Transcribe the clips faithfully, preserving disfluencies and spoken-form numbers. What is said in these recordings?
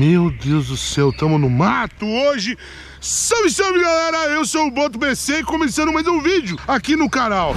Meu Deus do céu, tamo no mato hoje. Salve, salve, galera, eu sou o Boto B C e começando mais um vídeo aqui no canal.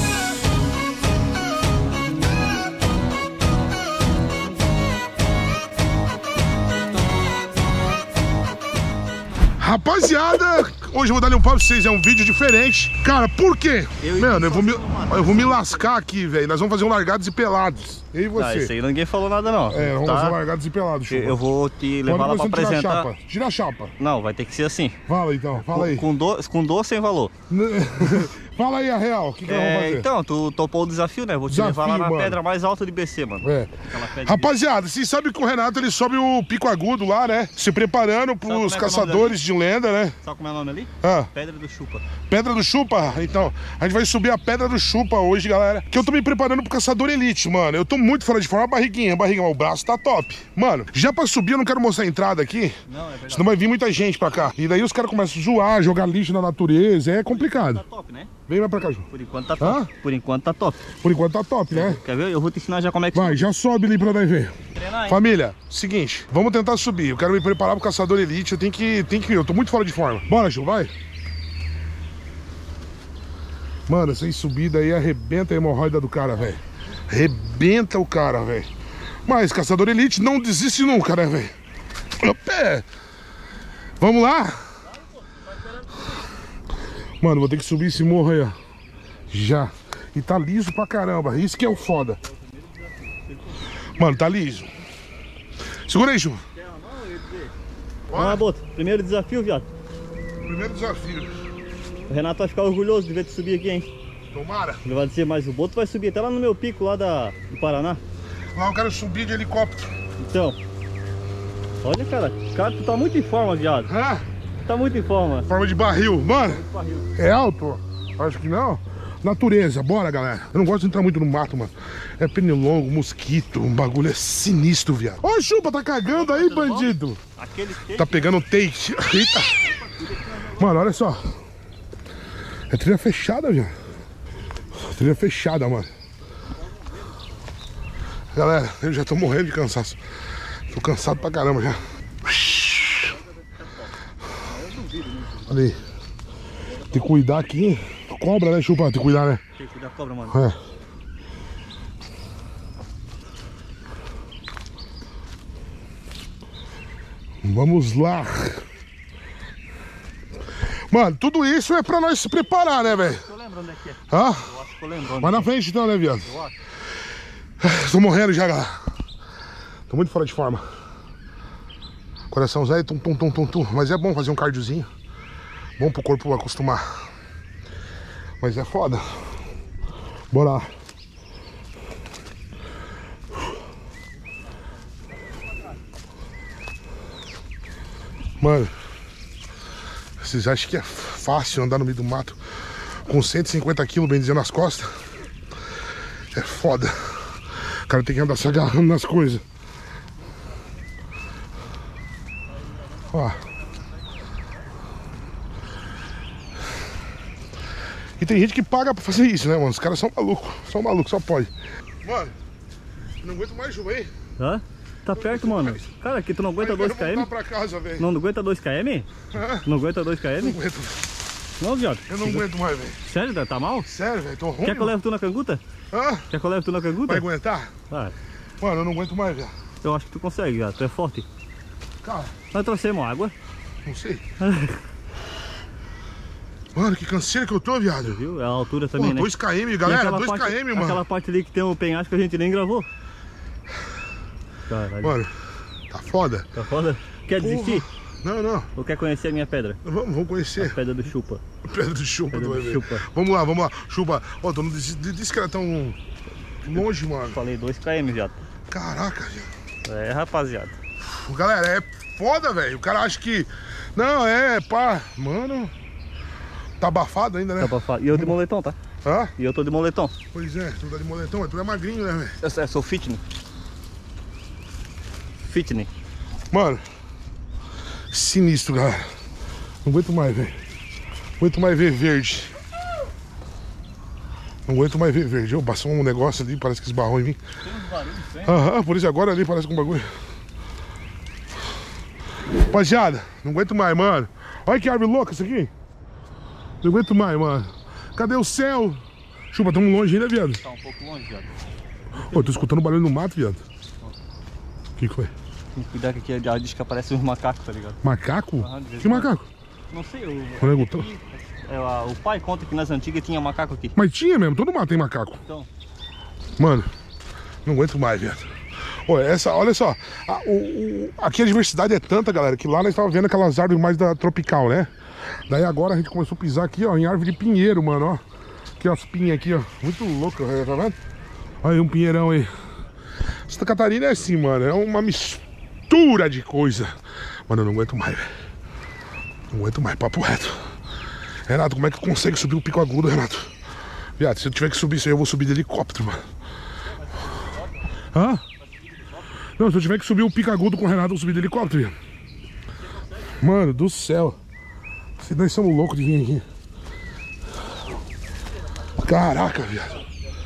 Rapaziada, hoje eu vou dar um papo pra vocês, é um vídeo diferente. Cara, por quê? Eu Mano, eu vou, me, eu vou me lascar aqui, velho. Nós vamos fazer um largados e pelados. Eu e você. Ah, isso aí ninguém falou nada, não. É, vamos tá? fazer um largados e pelados, chupa. Eu vou te levar lá pra apresentar. Tira a chapa. Tira a chapa. Não, vai ter que ser assim. Fala então, fala aí. Com dor, com dor sem valor. Fala aí a real, o que, que é, nós vamos fazer? Então, tu topou o desafio, né? Vou te Desafio, levar lá na mano. pedra mais alta de B C, mano. É. Rapaziada, vocês sabem que o Renato ele sobe o pico agudo lá, né? Se preparando pros é caçadores de lenda, né? Sabe como é o nome ali? Ah. Pedra do Chupa. Pedra do Chupa? Então, a gente vai subir a Pedra do Chupa hoje, galera. Que eu tô me preparando pro caçador elite, mano. Eu tô muito fora de forma, a barriguinha, a barriguinha, o braço tá top. Mano, já pra subir eu não quero mostrar a entrada aqui. Não, é verdade. Senão vai vir muita gente pra cá. E daí os caras começam a zoar, jogar lixo na natureza, é complicado. Tá top, né? Vem mais pra cá, Ju. Por enquanto tá top. Hã? Por enquanto tá top. Por enquanto tá top, né? Quer ver? Eu vou te ensinar já como é que... Vai, já sobe ali pra nós ver. Treinar, hein? Família, seguinte, vamos tentar subir. Eu quero me preparar pro caçador elite, eu tenho que, tenho que ir, eu tô muito fora de forma. Bora, Ju, vai. Mano, essa subida aí arrebenta a hemorroida do cara, velho. Arrebenta o cara, velho. Mas caçador elite não desiste nunca, né, velho? Pé. Vamos lá? Mano, vou ter que subir esse morro aí, ó. Já. E tá liso pra caramba. Isso que é o foda. Mano, tá liso. Segura aí, Ju. Vamos lá, Boto. Primeiro desafio, viado. Primeiro desafio. O Renato vai ficar orgulhoso de ver tu subir aqui, hein? Tomara. Ele vai dizer, mas o Boto vai subir até lá no meu pico, lá da, do Paraná. Lá eu quero subir de helicóptero. Então. Olha, cara. Cara, tu tá muito em forma, viado. Hã? Tá muito em forma. Forma de barril. Mano, de barril. É alto? Acho que não. Natureza, bora, galera. Eu não gosto de entrar muito no mato, mano. É pernilongo, mosquito, um bagulho é sinistro, viado. Ô, Chupa, tá cagando aí, bandido? Aquele take. Tá pegando take. Eita. Mano, olha só. É trilha fechada, viado. Trilha fechada, mano. Galera, eu já tô morrendo de cansaço. Tô cansado pra caramba já. Olha aí. Tem que cuidar aqui. Cobra, né, Chupa? Tem que cuidar, né? Tem que cuidar da cobra, mano. É. Vamos lá. Mano, tudo isso é pra nós se preparar, né, velho? Eu lembro onde é que é. Hã? Eu acho que eu lembro onde. Vai na frente então, né, viado? Eu acho. Tô morrendo já, galera. Tô muito fora de forma. Coraçãozinho, tum, tum, tum, tum, tum. Mas é bom fazer um cardiozinho. Bom pro corpo acostumar. Mas é foda. Bora lá. Mano, vocês acham que é fácil andar no meio do mato com cento e cinquenta quilos, bem dizendo, nas costas? É foda. O cara tem que andar se agarrando nas coisas. Ó. E tem gente que paga pra fazer isso, né, mano? Os caras são malucos. São malucos, só pode. Mano, não aguento mais Ju, hein? Hã? Tá perto, mano. Cara, aqui tu não aguenta dois quilômetros? pra casa, velho. Não, não aguenta dois quilômetros? Não aguenta dois Não quilômetros? aguento. Não, viado. Eu não aguento mais, velho. Sério, tá mal? Sério, velho. Tô ruim. Quer que eu leve tu na canguta? Hã? Quer que eu leve tu na canguta? Vai aguentar? Vai. Mano, eu não aguento mais, velho. Eu acho que tu consegue, viado. Tu é forte. Cara, Nós trouxemos água. não sei. Mano, que canseira que eu tô, viado. Viu? É a altura também, Pô, né? dois quilômetros, E galera. aquela dois parte- quilômetros, mano. Aquela parte ali que tem o penhasco que a gente nem gravou. Caralho. Mano, tá foda. Tá foda? Quer Porra. desistir? Não, não. Ou quer conhecer a minha pedra? Vamos, vamos conhecer. Pedra do Chupa. Pedra do Chupa, Pedra tu vai do ver. Chupa. Vamos lá, vamos lá. Chupa. Ó, tu não disse, disse que era tão longe, mano. Falei dois quilômetros, viado. Caraca, viado. É, rapaziada. Galera, é foda, velho. O cara acha que... Não, é, pá. Mano... Tá abafado ainda, né? Tá pra fa- E eu de moletom, tá? Hã? E eu tô de moletom. Pois é, tu tá de moletom, mas tu é magrinho, né, velho? Eu, eu sou fitness. Fitness. Mano, sinistro, galera. Não aguento mais, velho. Não aguento mais ver verde. Não aguento mais ver verde. Eu passou um negócio ali, parece que esbarrou em mim. Tem uns barulhos, hein? Aham, por isso agora ali parece com um bagulho. Rapaziada, não aguento mais, mano. Olha que árvore louca isso aqui. Não aguento mais, mano. Cadê o céu? Chupa, tamo longe ainda, viado. Tá um pouco longe, viado. Ô, tô escutando barulho no mato, viado. O que que foi? Tem que cuidar que aqui já diz que aparece uns macacos, tá ligado? Macaco? Aham, de vez Que em quando. macaco? Não sei, o, O nego tá- aqui, é, a- o pai conta que nas antigas tinha macaco aqui. Mas tinha mesmo, todo mato tem macaco. Então, Mano, não aguento mais, viado. Olha, essa, olha só, a, o, o- aqui a diversidade é tanta, galera, que lá nós estávamos vendo aquelas árvores mais da tropical, né? Daí agora a gente começou a pisar aqui, ó, em árvore de pinheiro, mano, ó. Aqui, ó, as pinhas aqui, ó. Muito louco, tá vendo? Olha aí um pinheirão aí. Santa Catarina é assim, mano, é uma mistura de coisa. Mano, eu não aguento mais, velho. Não aguento mais, papo reto. Renato, como é que tu consegue subir o pico agudo, Renato? Viado, se eu tiver que subir isso aí, eu vou subir de helicóptero, mano. Hã? Não, se eu tiver que subir o pico agudo com o Renato, eu vou subir de helicóptero, viado. Mano do céu. Se nós somos loucos de vir aqui. Caraca, viado.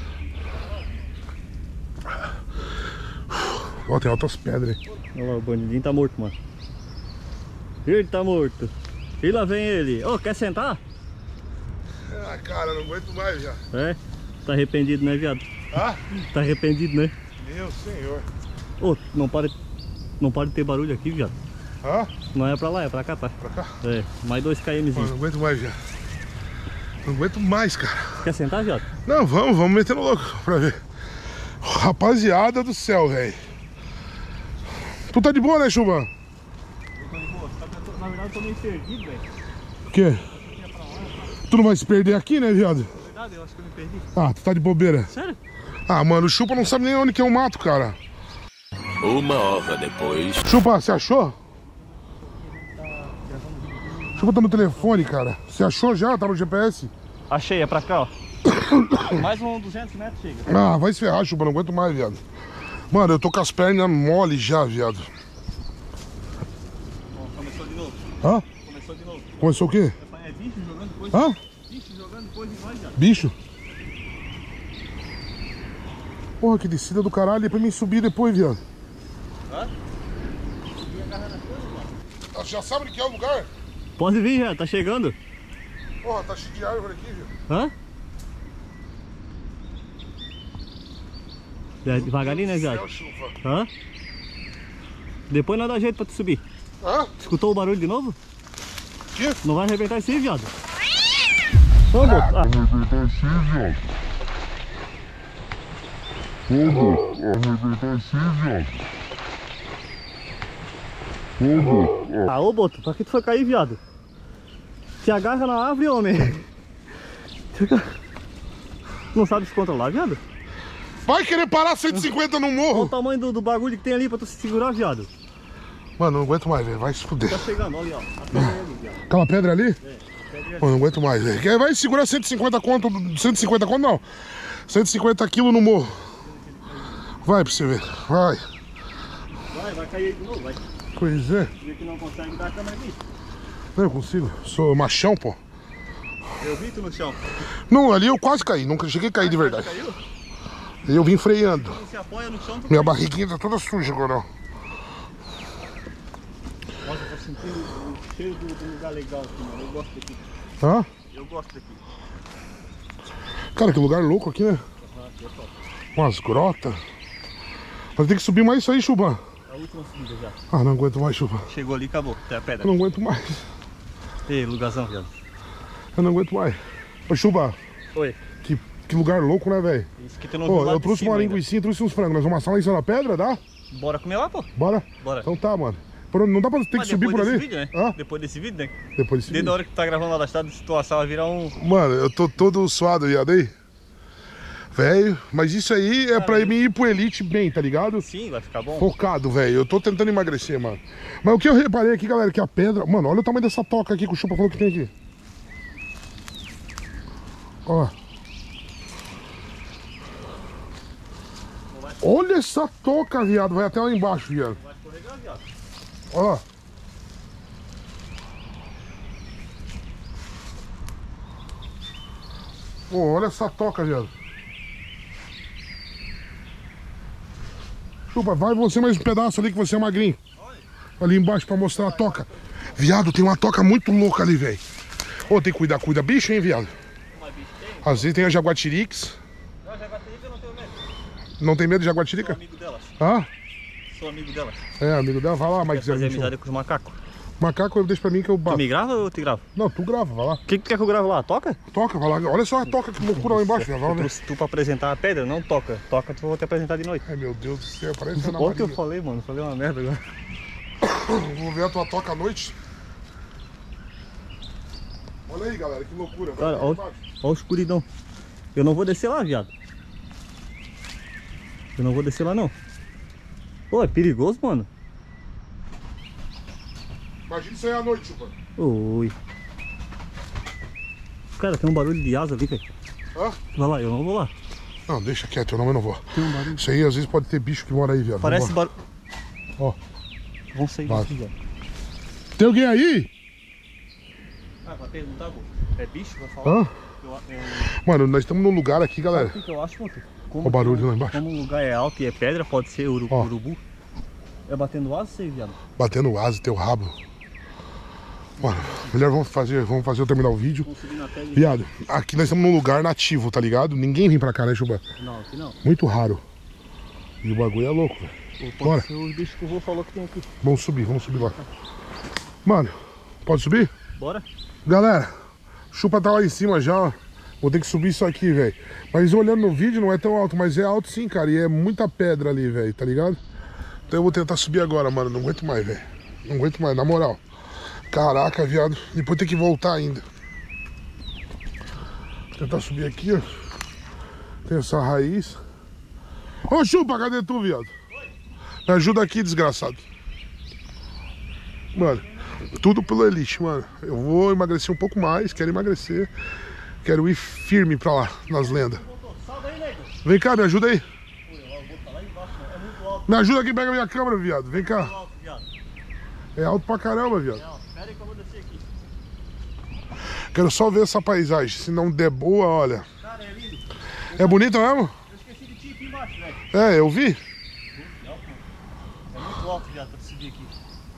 Ó, tem altas pedras aí. olha lá, o bandidinho tá morto, mano. Ele tá morto. E lá vem ele. Ô, quer sentar? Ah, cara, não aguento mais, viado. É? Tá arrependido, né, viado? Ah? Tá arrependido, né? Meu senhor. Ô, não pode, não pode ter barulho aqui, viado. Ah? Não é pra lá, é pra cá, tá? Pra cá? É, mais dois Mano, kmzinhos. não aguento mais, viado. Não aguento mais, cara. Quer sentar, viado? Não, vamos, vamos metendo louco pra ver. Rapaziada do céu, velho. Tu tá de boa, né, Chuva? Eu tô de boa. Na verdade, eu tô meio perdido, velho. O quê? Tu não vai se perder aqui, né, viado? Na verdade, eu acho que eu me perdi. Ah, tu tá de bobeira. Sério? Ah, mano, o Chupa não sabe nem onde que é o mato, cara. Uma hora depois. Chupa, você achou? Chupa tá no telefone, cara. Você achou já? Tá no G P S? Achei, é pra cá, ó. Mais uns duzentos metros chega. Ah, vai se ferrar, Chupa, não aguento mais, viado. Mano, eu tô com as pernas mole já, viado. Ó, começou de novo. Hã? Começou de novo. Começou o quê? É bicho jogando depois. Hã? Bicho jogando depois de nós, já. Bicho? Porra, que descida do caralho. É pra mim subir depois, viado. Hã? Já sabe onde que é o lugar? Pode vir, já, tá chegando. Porra, tá cheio de árvore aqui, viu? Hã? É, devagarinho, né, viado? Céu, Chupa. Hã? Depois não dá jeito pra tu subir. Hã? Escutou o barulho de novo? Que? Não vai arrebentar esse aí, viado. Vamos, ah. Arrebentar esse, viado. Vamos, arrebentar esse, viado. Vamos. Ah, ô Boto, pra que tu foi cair, viado? Se agarra na árvore, homem. Não sabe se controlar, viado? Vai querer parar cento e cinquenta no Olha o morro? tamanho do, do bagulho que tem ali pra tu se segurar, viado. Mano, não aguento mais, velho. Vai se fuder. Tá chegando, olha ali, ó. A pedra ali, viado. Aquela pedra ali? É, a pedra ali. Mano, não aguento mais, velho. Quer- Vai segurar cento e cinquenta conto. cento e cinquenta conto não. cento e cinquenta quilos no morro. Vai pra você ver. Vai. Vai, vai cair aí de novo, vai. Pois é. Vê que não consegue dar a câmera ali. Não, eu consigo. Sou machão, pô. Eu vi tu no chão. Não, ali eu quase caí. Nunca cheguei a cair de verdade. Caiu? Eu vim freando. Quando se apoia no chão, tu Minha cai. barriguinha tá toda suja agora, ó. Nossa, eu tô sentindo o cheiro do, do lugar legal aqui, mano. Eu gosto daqui. Hã? Eu gosto daqui. Cara, que lugar louco aqui, né? Umas grotas. Mas tem que subir mais isso aí, Chupa. A última subida já. Ah, não aguento mais, Chupa. Chegou ali, acabou. Até a pedra. Eu não aguento mais. Ei, lugarzão, viado. Eu não aguento mais. Ô, Chupa, Oi. que, que lugar louco, né, velho? Isso que tu não viu Ô, lá eu de trouxe cima uma ainda. linguiça, trouxe uns frangos. Nós vamos assar lá em cima da pedra, dá? Bora comer lá, pô. Bora? Bora. Então tá, mano. Por- Não dá pra ter que Mas subir por depois ali? desse vídeo, né? Hã? Depois desse vídeo, né? Depois desse Desde a vídeo. hora que tu tá gravando lá da estrada, se tu assar vai virar um... Mano, eu tô todo suado, viado aí. Velho, mas isso aí é pra mim ir pro Elite bem, tá ligado? Sim, vai ficar bom. Focado, velho. Eu tô tentando emagrecer, mano. Mas o que eu reparei aqui, galera, que a pedra... Mano, olha o tamanho dessa toca aqui que o Chupa falou que tem aqui. Ó. Olha essa toca, viado. Vai até lá embaixo, viado. Vai escorregar, viado. Olha lá. Pô, olha essa toca, viado. Chupa, vai você mais um pedaço ali que você é magrinho. Ali embaixo pra mostrar a toca. Viado, tem uma toca muito louca ali, velho. Ô, tem que cuidar, cuida bicho, hein, viado? Às vezes tem a jaguatirix. Não, jaguatirica eu não tenho medo. Não tem medo de jaguatirica? Sou amigo delas. Hã? Sou amigo delas. É, amigo dela, vai lá, Mike Quer fazer zero vinte e um. amizade com os macacos. Macaco, deixa pra mim que eu Tu bato. me grava ou eu te gravo? Não, tu grava, vai lá. O que, que tu quer que eu grave lá? Toca? Toca, vai lá. Olha só a toca, que loucura lá embaixo, viado. Vai Eu lá ver. trouxe tu pra apresentar a pedra, não toca. Toca, tu vou te apresentar de noite. Ai, meu Deus do céu, parece Ana Olha o que eu Maria. falei, mano. Falei uma merda agora. Vou ver a tua toca à noite. Olha aí, galera, que loucura. Vai Cara, lá olha embaixo. a escuridão. Eu não vou descer lá, viado. Eu não vou descer lá, não. Pô, é perigoso, mano. Imagina isso aí à noite, chupa. Oi. Cara, tem um barulho de asa ali, velho. Hã? Vai lá, eu não vou lá. Não, deixa quieto, eu não, eu não vou. Tem um barulho. Isso aí às vezes pode ter bicho que mora aí, viado. Parece Vambora. barulho. Ó, Vamos sair Vai. daqui, viado. tem alguém aí? Ah, vai perguntar, pô. É bicho? Vai falar? Hã? Eu, eu... Mano, nós estamos num lugar aqui, galera. Sabe o que eu acho, moto? Como, Olha o barulho lá embaixo. Como um lugar é alto e é pedra, pode ser uru, Ó. urubu. É batendo asa, sei, viado. Batendo asa, teu rabo. Mano, melhor vamos fazer, vamos fazer eu terminar o vídeo. Vamos subir na pedra. Viado, aqui nós estamos num lugar nativo, tá ligado? Ninguém vem pra cá, né, Chuba? Não, aqui não. Muito raro. E o bagulho é louco, velho. Ou pode Bora. ser os bichos que o vô falou que tem aqui. Vamos subir, vamos subir lá. Mano, pode subir? Bora? Galera, o Chupa tá lá em cima já, ó. Vou ter que subir isso aqui, velho. Mas olhando no vídeo não é tão alto, mas é alto sim, cara. E é muita pedra ali, velho, tá ligado? Então eu vou tentar subir agora, mano. Não aguento mais, velho. Não aguento mais, na moral. Caraca, viado. Depois tem que voltar ainda. Vou tentar subir aqui, ó. Tem essa raiz. Ô, Chupa, cadê tu, viado? Me ajuda aqui, desgraçado. Mano, tudo pelo Elite, mano. Eu vou emagrecer um pouco mais, quero emagrecer. Quero ir firme pra lá, nas lendas. Salva aí, nego. Vem cá, me ajuda aí. Ui, eu vou tá lá embaixo, mano. É muito alto, Me ajuda aqui, pega minha câmera, viado. Vem cá. muito alto, viado. É alto pra caramba, viado. É alto. Pera aí que eu vou descer aqui. Quero só ver essa paisagem. Se não der boa, olha. Cara, é lindo. É bonito mesmo? Eu esqueci de ti aqui embaixo, velho. É, eu vi. É alto, mano. É muito alto, viado, pra subir aqui.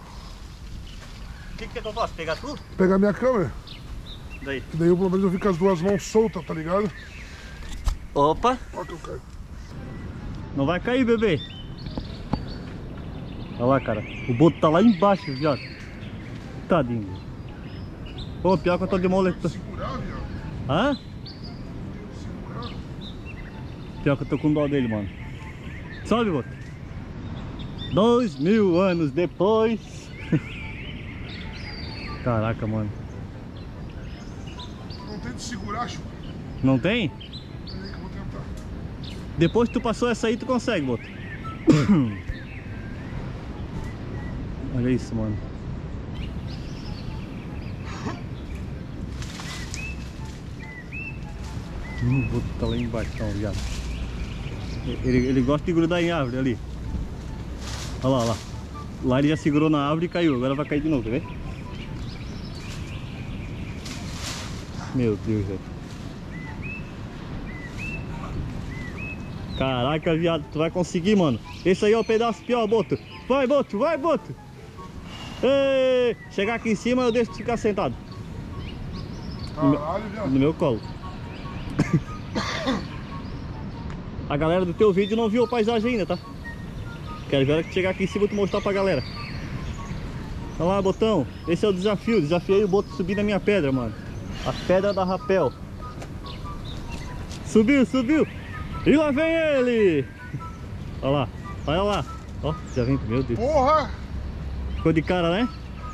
O que que quer que eu faço? Pegar tudo? Pegar minha câmera. Daí. Que daí eu, pelo menos eu fico com as duas mãos soltas, tá ligado? Opa. Olha que eu caio. Não vai cair, bebê. Olha lá, cara. O boto tá lá embaixo, viado. Tadinho. Pô, pior que eu tô de moletom. Segurar, viado. Hã? Pior que eu tô com dó dele, mano. Sobe, boto. Dois mil anos depois. Caraca, mano. Não tente segurar, Chupa. Não tem? Peraí que eu vou tentar. Depois que tu passou essa aí, tu consegue, boto. Olha isso, mano. Hum, o boto tá lá embaixo, então, viado. Ele, ele gosta de grudar em árvore ali. Olha lá, olha lá. Lá ele já segurou na árvore e caiu. Agora vai cair de novo, quer ver? Meu Deus, velho. Caraca, viado, tu vai conseguir, mano. Esse aí é o pedaço pior, Boto. Vai, Boto, vai, Boto. Ei, chegar aqui em cima eu deixo tu ficar sentado Caralho, viado. no meu colo. A galera do teu vídeo não viu a paisagem ainda, tá? Quero ver a hora que chegar aqui em cima eu te mostrar pra galera. Olha lá, Botão. Esse é o desafio. Desafiei o Boto subir na minha pedra, mano. A pedra da rapel. Subiu, subiu. E lá vem ele. Olha lá, olha lá. Ó, já vem, meu Deus. Porra! Ficou de cara, né?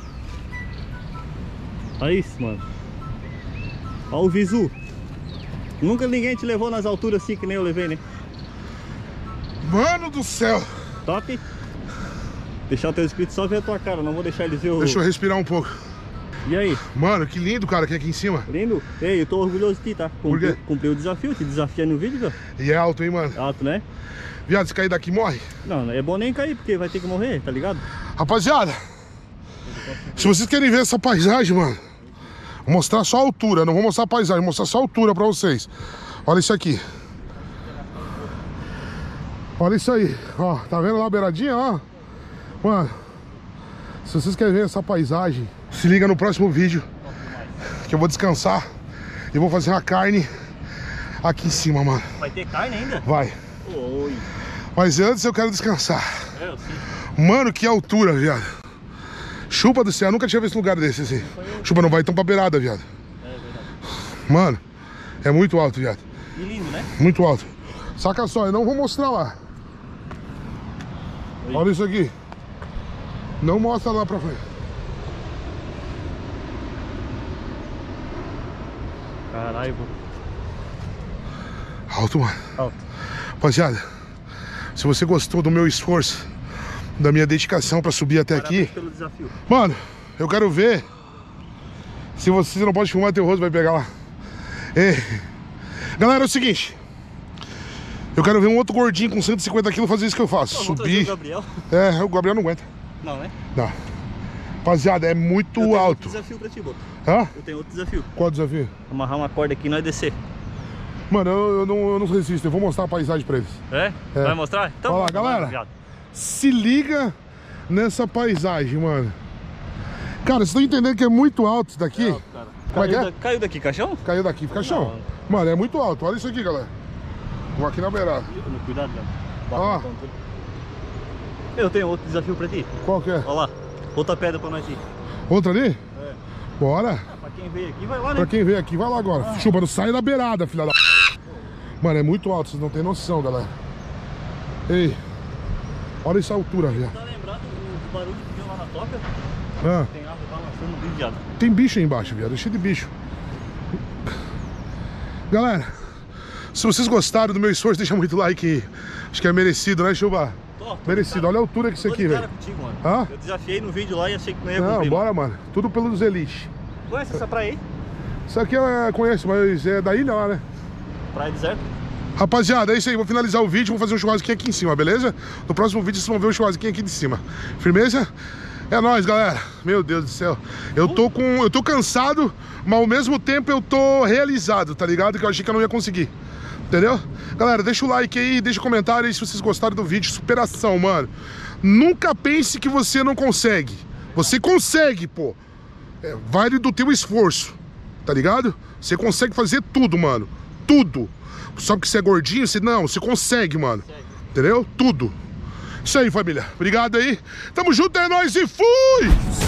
Olha isso, mano. Olha o visu. Nunca ninguém te levou nas alturas assim que nem eu levei, né? Mano do céu! Top. Deixar o teu inscrito só ver a tua cara, não vou deixar eles ver o... Deixa eu respirar um pouco. E aí? Mano, que lindo, cara, que é aqui em cima. Lindo? Ei, eu tô orgulhoso de ti, tá? Por quê? Cumpri o desafio, te desafiei no vídeo, viu? E é alto, hein, mano? Alto, né? Viado, se cair daqui, morre. Não, não é bom nem cair, porque vai ter que morrer, tá ligado? Rapaziada, se vocês querem ver essa paisagem, mano, vou mostrar só a altura, não vou mostrar a paisagem, vou mostrar só a altura pra vocês. Olha isso aqui. Olha isso aí, ó, tá vendo lá a beiradinha, ó? Mano, Se vocês querem ver essa paisagem, se liga no próximo vídeo, que eu vou descansar e vou fazer uma carne aqui em cima, mano. Vai ter carne ainda? Vai. Oi. Mas antes eu quero descansar. É, eu sei. Mano, que altura, viado. Chupa do céu, eu nunca tinha visto um lugar desse assim. Chupa, não vai tão pra beirada, viado. É verdade. Mano, é muito alto, viado. E lindo, né? Muito alto. Saca só, eu não vou mostrar lá. Oi. Olha isso aqui. Não mostra lá pra frente. Caralho, pô. Alto, mano. Alto. Rapaziada, se você gostou do meu esforço, da minha dedicação pra subir até Parabéns aqui, pelo desafio. mano, eu quero ver se você não pode filmar, teu rosto vai pegar lá. Ei. Galera, é o seguinte, eu quero ver um outro gordinho com cento e cinquenta quilos fazer isso que eu faço. Pô, vou trazer subir. o Gabriel. É, o Gabriel não aguenta. Não, né? Não. Rapaziada, é muito Eu tenho alto. outro desafio pra ti, Boto. Hã? Eu tenho outro desafio. Qual o desafio? Amarrar uma corda aqui e nós descer. Mano, eu, eu, não, eu não resisto, eu vou mostrar a paisagem pra eles. É? É. Vai mostrar? Então, Olha lá, vamos, galera. viado. Se liga nessa paisagem, mano. Cara, vocês estão entendendo que é muito alto isso daqui? É alto, cara. Como é que Caiu é? da- Caiu daqui, caixão? Caiu daqui, fica chão. Não. Mano, é muito alto, olha isso aqui, galera. Vou aqui na beirada. Cuidado, velho. Ó. Eu tenho outro desafio pra ti. Qual que é? Olha lá. Outra pedra pra nós ir. Outra ali? É. Bora. Ah, pra quem veio aqui, vai lá, né? Pra quem veio aqui, vai lá agora. Chupa, não sai da beirada, filha da... Mano, é muito alto, vocês não tem noção, galera. Ei, olha essa altura, velho. Tá lembrado do barulho que deu lá na toca? Ah, Tem árvore balançando no vídeo, viado. tem bicho aí embaixo, viado, é cheio de bicho. Galera, se vocês gostaram do meu esforço, deixa muito like aí. Acho que é merecido, né, Chuba? Tô, tô Merecido, de olha a altura que isso cara- aqui, tô de velho. cara contigo, mano. Hã? Eu desafiei no vídeo lá e achei que não ia Não, cumprir, bora, mano. Tudo pelos elites. mano. Conhece essa praia aí? Isso aqui eu conheço, mas é da ilha lá, né? Praia deserta? Rapaziada, é isso aí. Vou finalizar o vídeo. Vou fazer um churrasquinho aqui em cima, beleza? No próximo vídeo vocês vão ver o churrasquinho aqui de cima. Firmeza? É nóis, galera. Meu Deus do céu. Eu tô com. Eu tô cansado, mas ao mesmo tempo eu tô realizado, tá ligado? Que eu achei que eu não ia conseguir. Entendeu? Galera, deixa o like aí, deixa o comentário aí se vocês gostaram do vídeo. Superação, mano. Nunca pense que você não consegue. Você consegue, pô. É, vale do teu esforço, tá ligado? Você consegue fazer tudo, mano. Tudo. Só porque você é gordinho, você não, você consegue, mano. Entendeu? Tudo. Isso aí, família. Obrigado aí. Tamo junto, é nóis e fui!